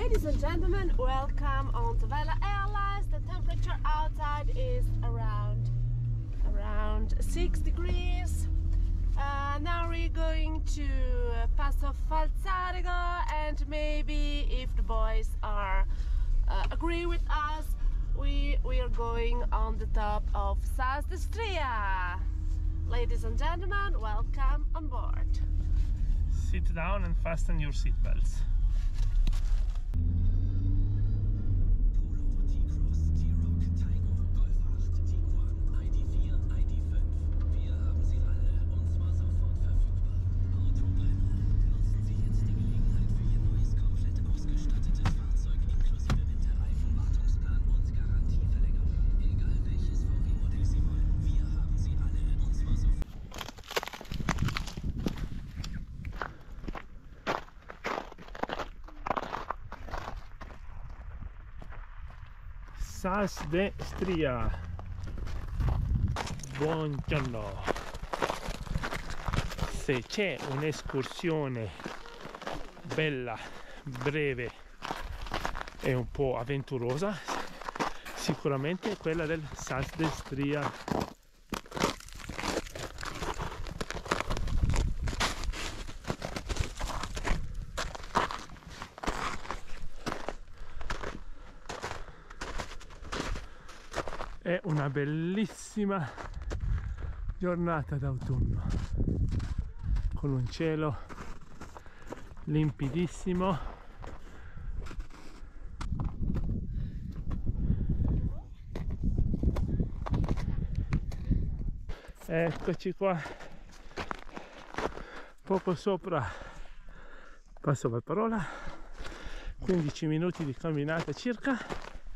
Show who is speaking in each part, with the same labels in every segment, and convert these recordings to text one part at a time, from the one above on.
Speaker 1: Ladies and gentlemen, welcome on Vela Airlines. The temperature outside is around 6 degrees. Now we're going to Passo Falzarigo, and maybe if the boys are agree with us, we are going on the top of Sas d'Istria. Ladies and gentlemen, welcome on board.
Speaker 2: Sit down and fasten your seatbelts. Sas d'Istria, buongiorno. Se c'è un'escursione bella, breve e un po' avventurosa, sicuramente è quella del Sas d'Istria. È una bellissima giornata d'autunno con un cielo limpidissimo. Eccoci qua, poco sopra Passo Valparola, 15 minuti di camminata circa.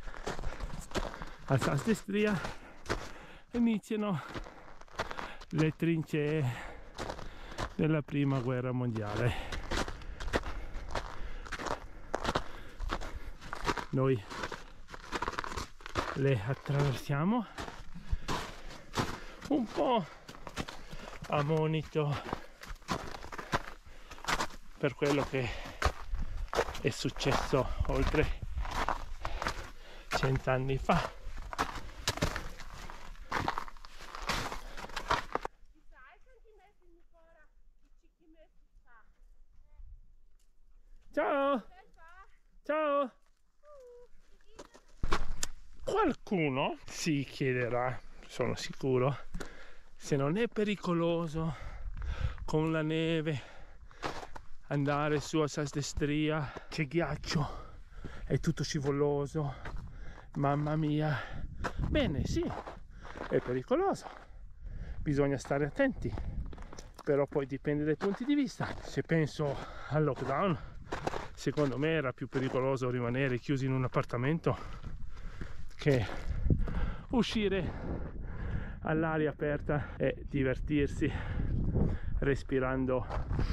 Speaker 2: A Sas d'Istria iniziano le trincee della prima guerra mondiale. Noi le attraversiamo un po' a monito per quello che è successo oltre 100 anni fa. Ciao! Ciao! Qualcuno si chiederà, sono sicuro, se non è pericoloso con la neve andare su a Sas d'Istria. C'è ghiaccio, è tutto scivoloso, mamma mia. Bene, sì, è pericoloso, bisogna stare attenti, però poi dipende dai punti di vista. Se penso al lockdown, secondo me era più pericoloso rimanere chiusi in un appartamento che uscire all'aria aperta e divertirsi respirando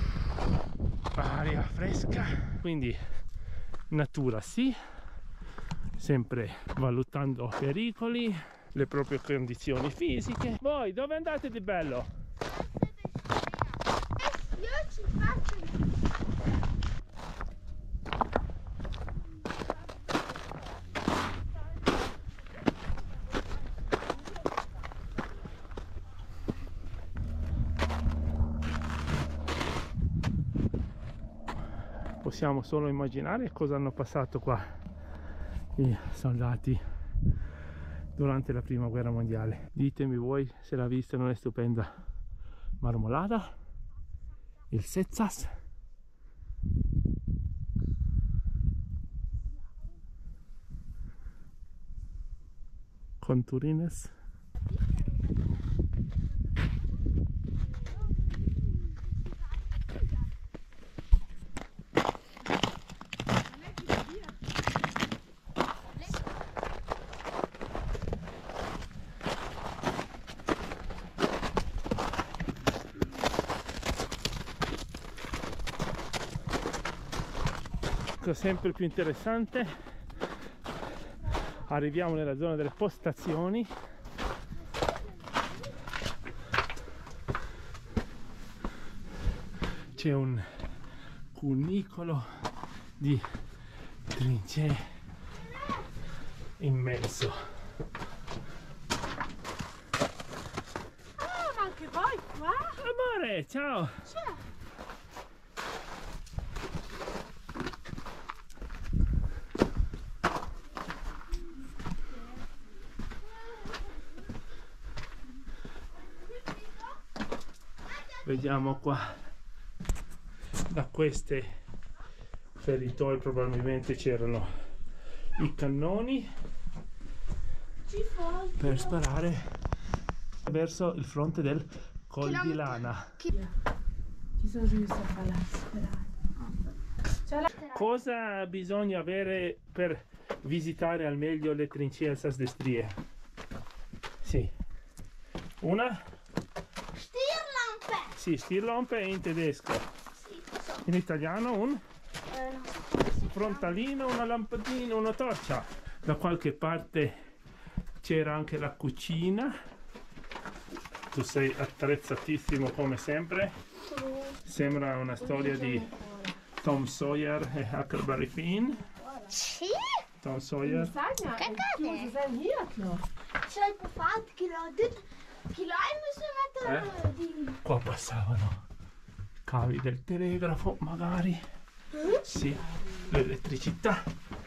Speaker 2: aria fresca. Quindi natura sì, sempre valutando pericoli, le proprie condizioni fisiche. Voi dove andate di bello?
Speaker 3: Io ci faccio.
Speaker 2: Possiamo solo immaginare cosa hanno passato qua i soldati durante la prima guerra mondiale. Ditemi voi se la vista non è stupenda. Marmolada, il Setsas, con Turines. Sempre più interessante, arriviamo nella zona delle postazioni. C'è un cunicolo di trincee immenso.
Speaker 1: Ah, ma anche voi qua?
Speaker 2: Amore, ciao!
Speaker 1: Ciao.
Speaker 2: Vediamo qua, da queste feritoie probabilmente c'erano i cannoni per sparare verso il fronte del Col di Lana.
Speaker 1: Ci sono giusto a fare la
Speaker 2: Cosa bisogna avere per visitare al meglio le trincee Elsass des Stries? Sì, una?
Speaker 3: Stirlampe!
Speaker 2: Sì, Stirlampe in tedesco.
Speaker 3: Sì, so.
Speaker 2: In italiano un
Speaker 3: No.
Speaker 2: frontalino, una lampadina, una torcia. Da qualche parte c'era anche la cucina. Tu sei attrezzatissimo come sempre. Sembra una storia di Tom Sawyer e Huckleberry Finn.
Speaker 3: Sì?
Speaker 2: Tom Sawyer.
Speaker 1: Lasagna.
Speaker 3: Kijk
Speaker 1: Du,
Speaker 3: aan,
Speaker 1: ze zijn hier nog.
Speaker 3: C'è il fatto che l'hai messo mettere di...
Speaker 2: Qua passavano cavi del telegrafo, magari. Sì, l'elettricità.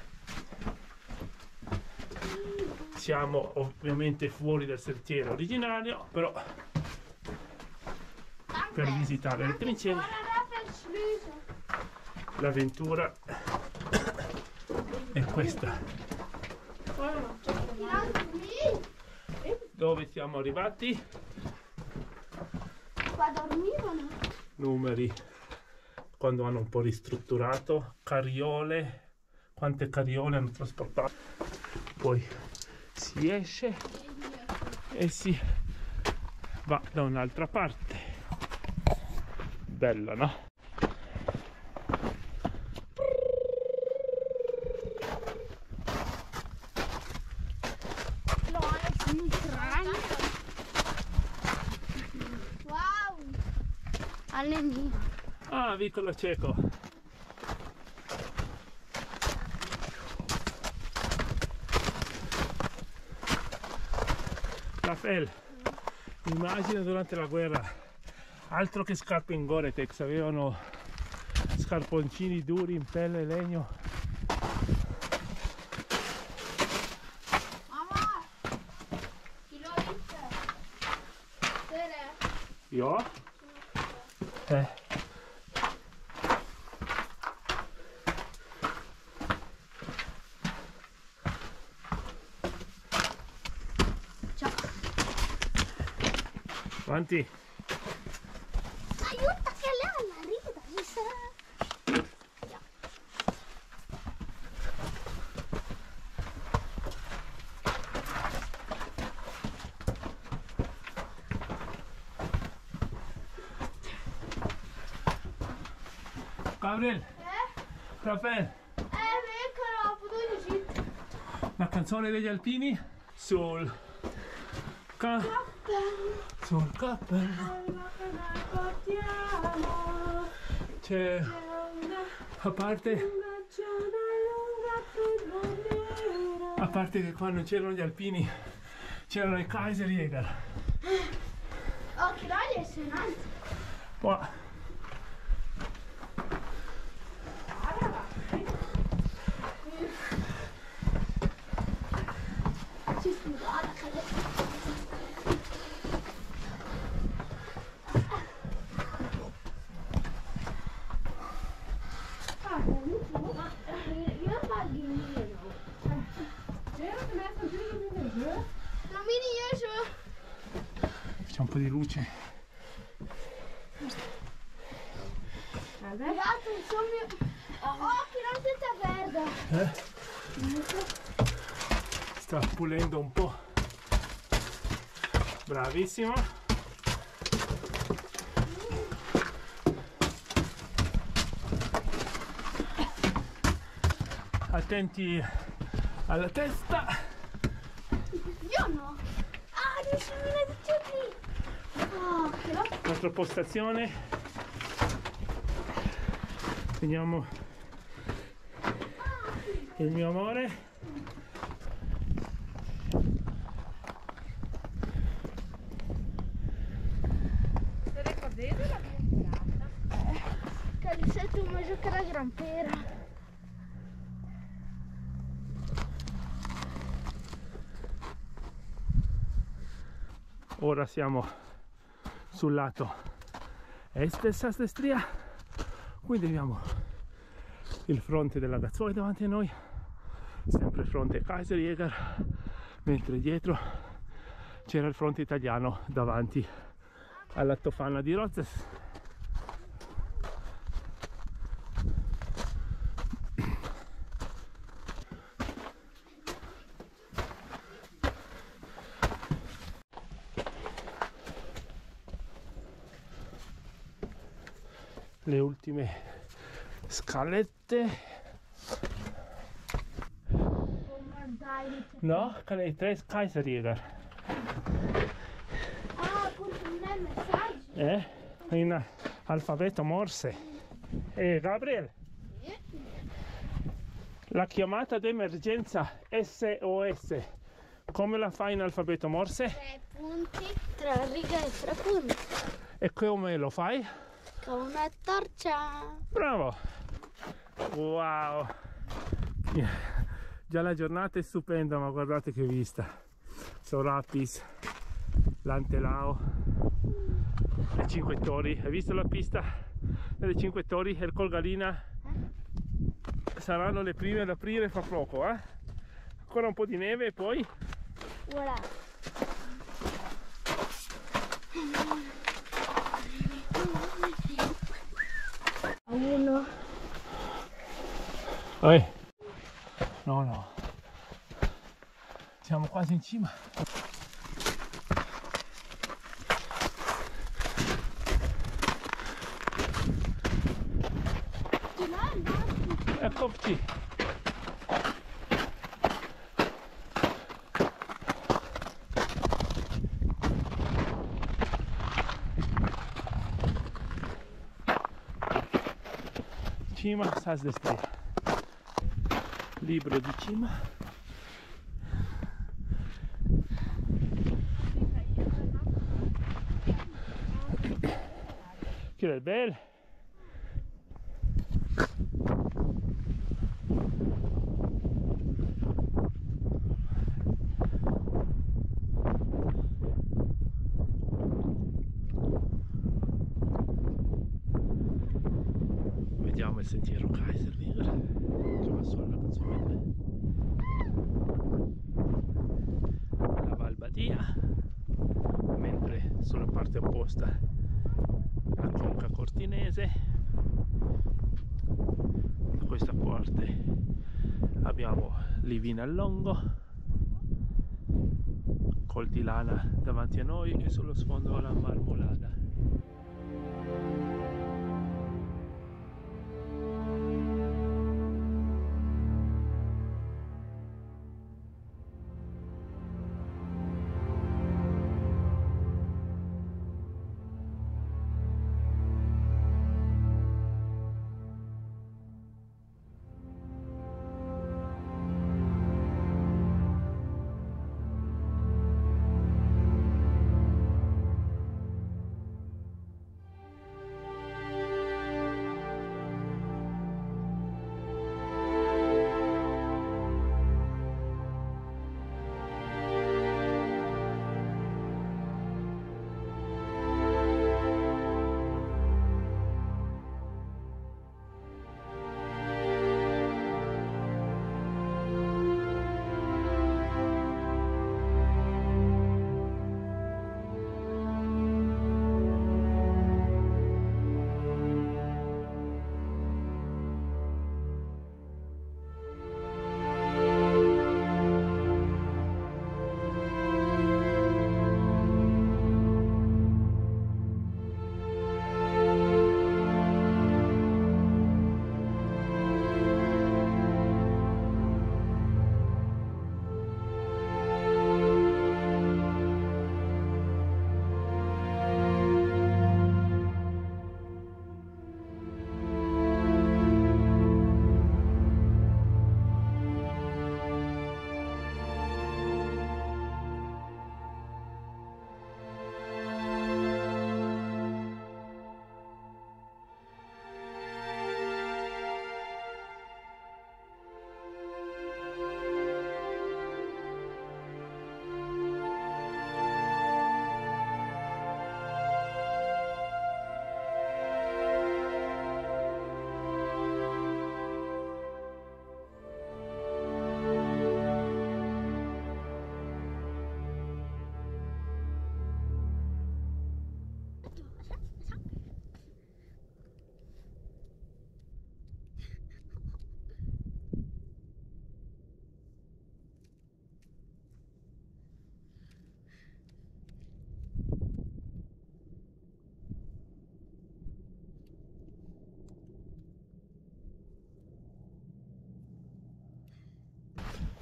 Speaker 2: Siamo ovviamente fuori dal sentiero originario, però per visitare le trincee l'avventura è questa. Dove siamo arrivati?
Speaker 3: Qua dormivano.
Speaker 2: Numeri quando hanno un po' ristrutturato, carriole, quante carriole hanno trasportato, poi si esce e si va da un'altra parte. Bella, no?
Speaker 3: Wow. Allenino.
Speaker 2: Ah, vicolo cieco. Rafael, immagina durante la guerra, altro che scarpe in Gore-Tex, avevano scarponcini duri in pelle e legno.
Speaker 3: Mamma. Chi lo dice? Tere.
Speaker 2: Io? Avanti.
Speaker 3: Aiuta che lei alla rida. Mi sa.
Speaker 2: Gabriel, Rafael,
Speaker 3: Eccola, dove siete?
Speaker 2: la canzone degli alpini sul cappello. C'è a parte che qua non c'erano gli alpini, c'erano i Kaiserjäger.
Speaker 3: Oh, che l'aria è sonante.
Speaker 2: Qua
Speaker 3: Ci scusa, che le... Io sbaglio il mio. Non mi riesco.
Speaker 2: c'è un po' di luce.
Speaker 3: Guardate, un sogno. Oh, che non tutta verde.
Speaker 2: Sta pulendo un po'. Bravissima. Attenti alla testa.
Speaker 3: Io no. Ah, non sono venuti qui. Oh, che lo...
Speaker 2: Nostra postazione. Vediamo. il mio amore.
Speaker 1: Ti ricordi della mia tirata?
Speaker 3: Caliceto ma giocare a gran pera.
Speaker 2: Ora siamo sul lato est del Sas de Stria, quindi abbiamo il fronte della Gazzoe davanti a noi, sempre il fronte Kaiserjäger, mentre dietro c'era il fronte italiano davanti alla Tofana di Rozes. Le ultime scalette. No, le tre Kaiserjäger.
Speaker 3: Ah, appunto non è messaggio.
Speaker 2: In alfabeto Morse. Gabriel, la chiamata d'emergenza SOS, come la fai in alfabeto Morse?
Speaker 3: 3 punti, 3 righe e 3 punti.
Speaker 2: E come lo fai?
Speaker 3: Con una torcia.
Speaker 2: Bravo! Wow! Già la giornata è stupenda, ma guardate che vista! Sorapis, l'Antelao, le Cinque Torri. Hai visto la pista delle Cinque Torri e il Colgalina? Saranno le prime ad aprire fra poco, eh? Ancora un po' di neve e poi...
Speaker 3: Voilà. Uno.
Speaker 2: No, no. Siamo quasi in cima.
Speaker 3: Di là è Marco.
Speaker 2: Eccoci. Cima Sas de Stria, libro di cima. Che è bello. Vediamo il sentiero Kaiserjäger che va su alla Gazzoe, la Val Badia, mentre sulla parte opposta la Conca Cortinese. Da questa parte abbiamo Livina al Longo, Col di Lana davanti a noi e sullo sfondo la Marmolada.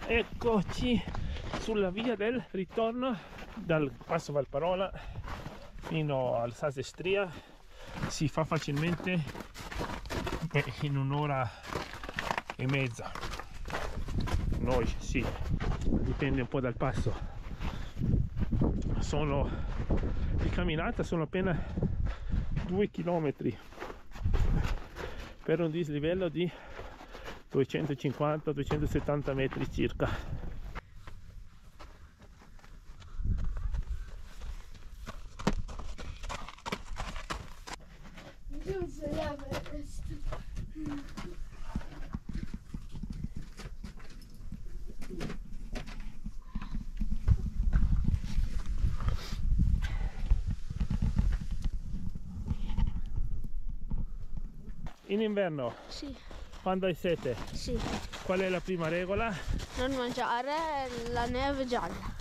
Speaker 2: Eccoci sulla via del ritorno dal passo Valparola fino al Sas de Stria. Si fa facilmente in un'ora e mezza. Noi sì, dipende un po' dal passo. Di camminata sono appena 2 km per un dislivello di 250-270 metri circa. In inverno,
Speaker 3: Sì,
Speaker 2: quando hai sete,
Speaker 3: sì.
Speaker 2: qual è la prima regola?
Speaker 3: Non mangiare la neve gialla.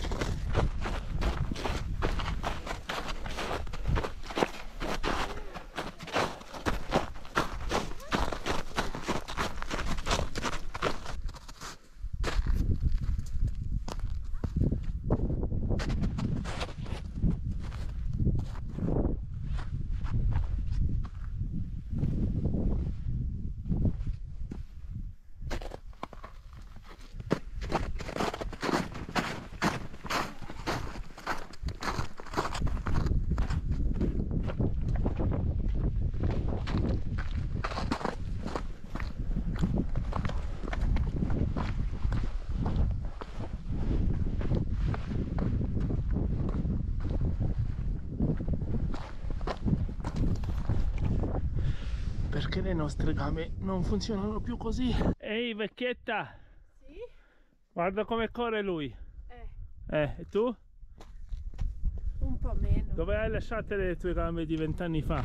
Speaker 2: Perché le nostre gambe non funzionano più così. Ehi vecchietta,
Speaker 1: Sì?
Speaker 2: guarda come corre lui. E tu?
Speaker 1: Un po' meno.
Speaker 2: Dove hai lasciate le tue gambe di 20 anni fa?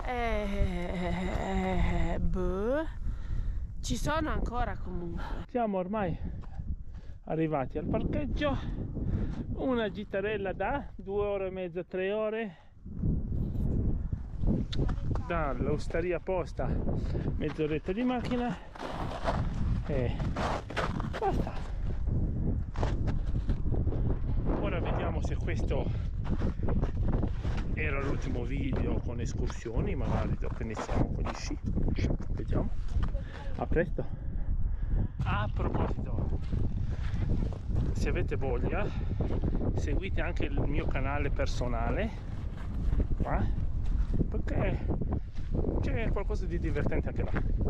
Speaker 1: Boh. Ci sono ancora comunque.
Speaker 2: Siamo ormai arrivati al parcheggio. Una gitarella da 2 ore e mezza, 3 ore. Dall'osteria posta mezz'oretta di macchina e basta. Ora vediamo se questo era l'ultimo video con escursioni, magari dopo iniziamo con gli sci. Vediamo. A presto. A proposito, se avete voglia seguite anche il mio canale personale qua, perché c'è qualcosa di divertente anche là.